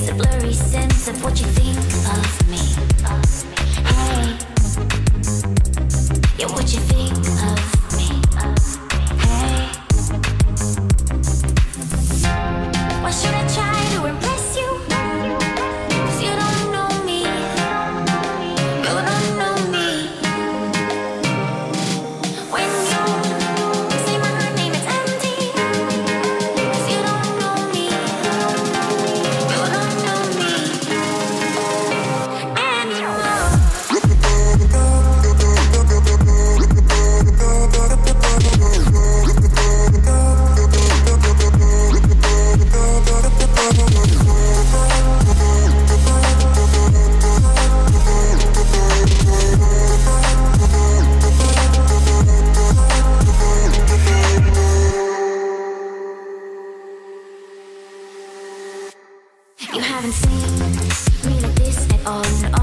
It's a blurry sense of what you think of me. Hey, yeah, what you think of me. Hey, why should I try to impress you? 'Cause you don't know me. You don't know me. When you say my name, it's empty. 'Cause you don't know me. You don't know me anymore. You haven't seen me like this at all.